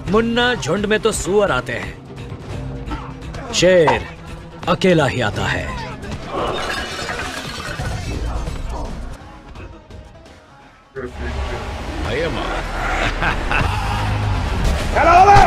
मुन्ना, झुंड में तो सुअर आते हैं, शेर अकेला ही आता है। Hello,